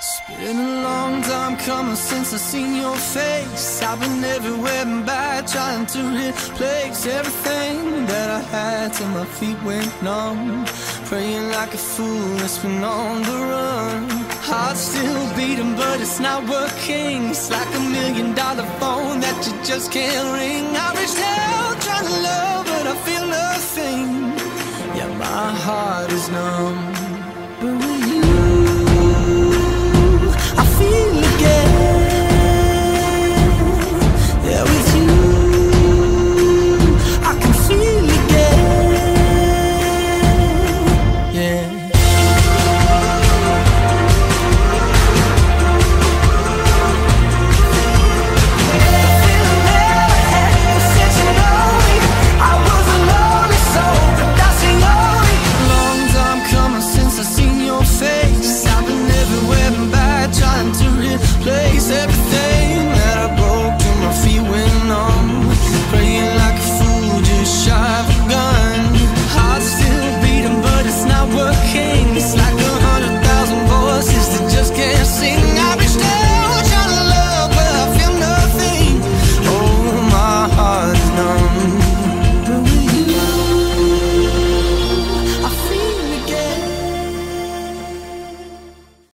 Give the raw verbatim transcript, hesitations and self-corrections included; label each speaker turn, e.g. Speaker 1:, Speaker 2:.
Speaker 1: Been a long time coming since I seen your face. I've been everywhere and back, trying to replace everything that I had till my feet went numb. Praying like a fool, it's been on the run. Heart still beating, but it's not working. It's like a million dollar phone that you just can't ring. I reached out trying to love, but I feel nothing. Yeah, my heart is numb.